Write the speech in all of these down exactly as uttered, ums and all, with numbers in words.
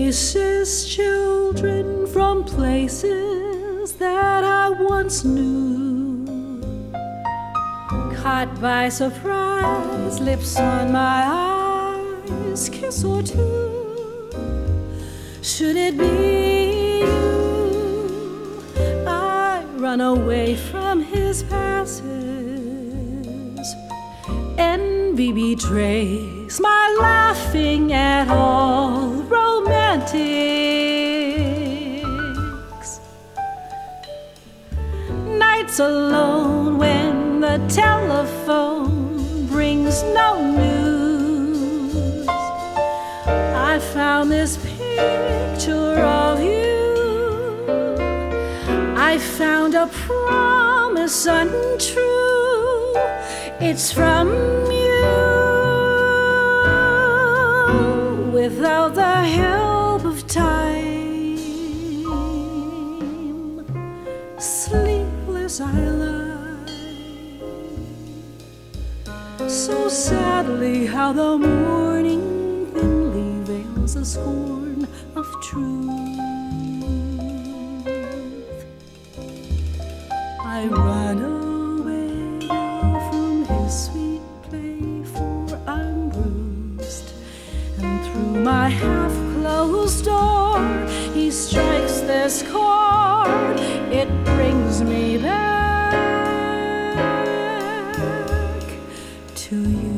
Faces, children from places that I once knew, caught by surprise, lips on my eyes, kiss or two. Should it be you, I run away from his passes. Envy betrays my laughing at all romantics. Nights alone when the telephone brings no news. I found this picture of you. I found a promise untrue. It's from you. Without the help of time, sleepless I lie. So sadly how the morning thinly veils a scorn of truth. I run away now from his sweet play, for I'm bruised, and through my half-closed door he strikes this chord. It brings me back to you.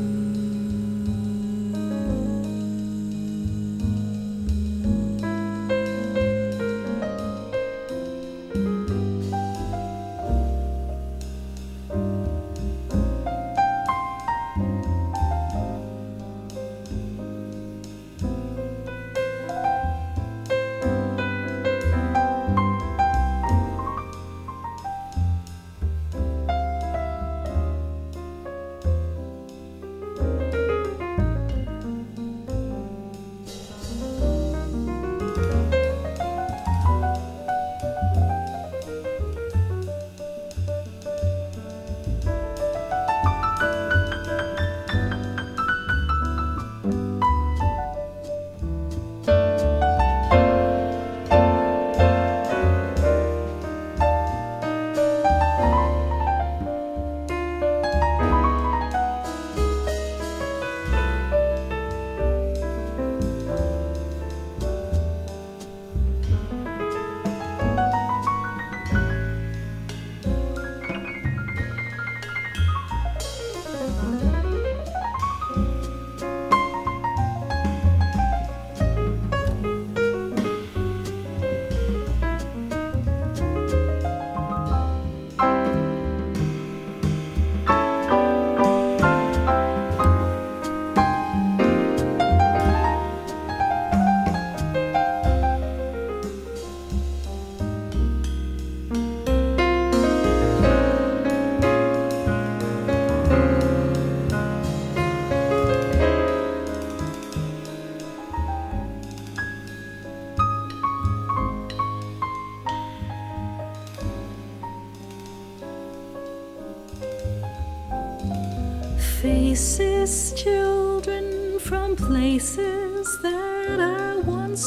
Faces, children from places that I once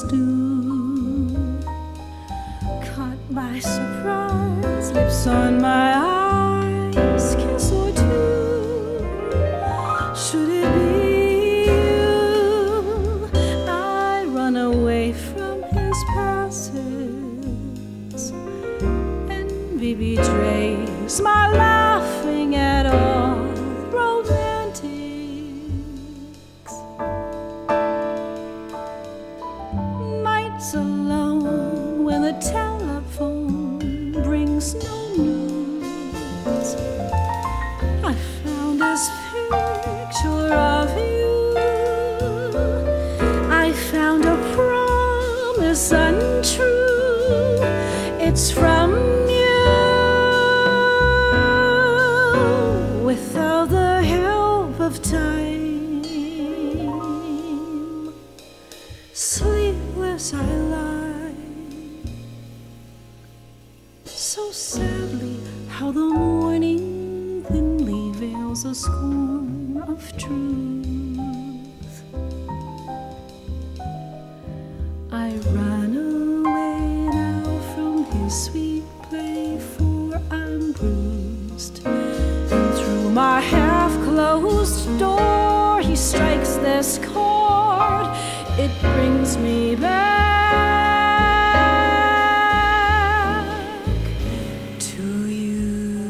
knew, caught by surprise, lips on my eyes, kiss or two. Should it be you, I run away from his passes. Envy betrays my laughing at all alone when the telephone brings no news. I found this picture of you. I found a promise untrue. It's from you. Without the help of time, sleepless I lie. So sadly how the morning thinly veils a scorn of truth. ran away now from his sweet play, for I'm bruised. And through my half-closed door he strikes this chord. It brings me back to you.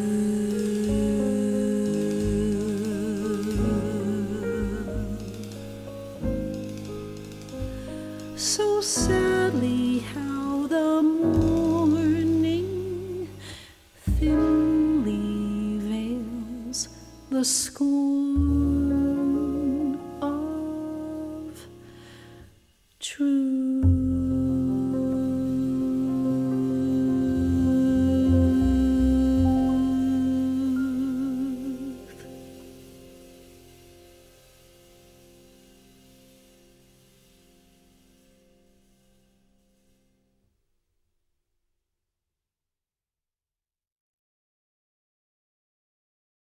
So sadly how the morning thinly veils the scorn